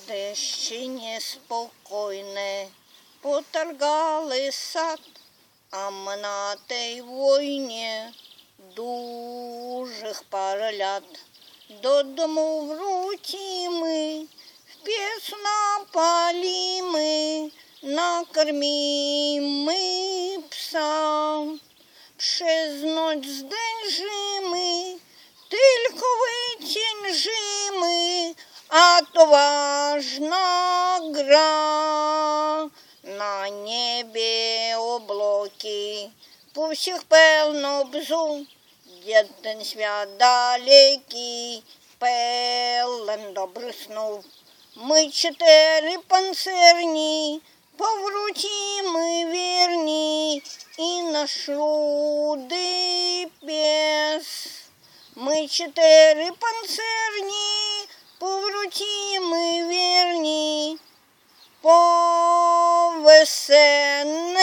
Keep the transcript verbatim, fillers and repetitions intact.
Одещині спокойне поторгали сад, а ми на тій війні дужих паралят. Додому вручимо, в піч напалимо, накормимо пса. Przez noc zdężymy, tylko wyciężymy, a to ważna gra. Na niebie obloki, po всіх pełno bzu, jeden świat daleki, pełen dobrych snów. My cztery pancerni, powrócimy wierni i nasz rudy pies. My cztery pancerni, powrócimy wierni po wiosennej